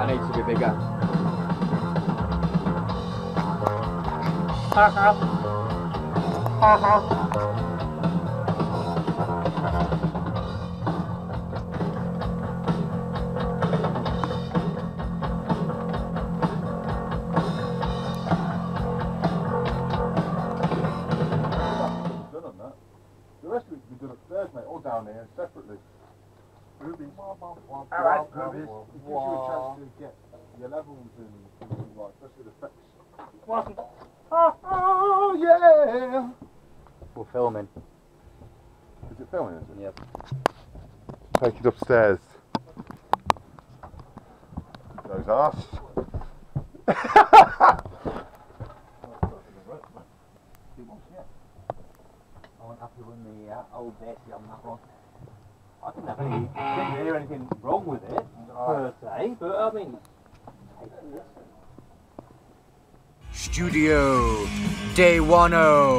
That needs to be bigger. The rest of it can be done upstairs, mate, or down here separately. Rubies. Alright, Rubies. It gives you a chance to get your levels and things like, especially the effects. Oh yeah! We're filming. Is it filming? Is it? Yep. Take it upstairs. Those arse. I wasn't happy with the old Daisy on that one. I didn't hear anything wrong with it, per se, but I mean, Studio Day 10.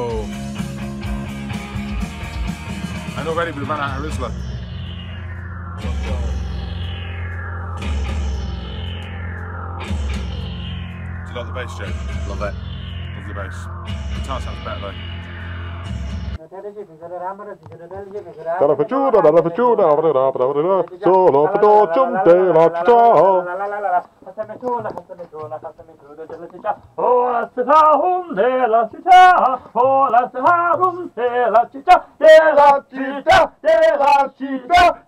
And already we ran out of Rizzler. Do you like the bass, Joe? Love it. Love the bass. Guitar sounds better though. Dalla facciuda, solo fedoccium della città. Oh, la città della città, oh, la città della città, della città, della città,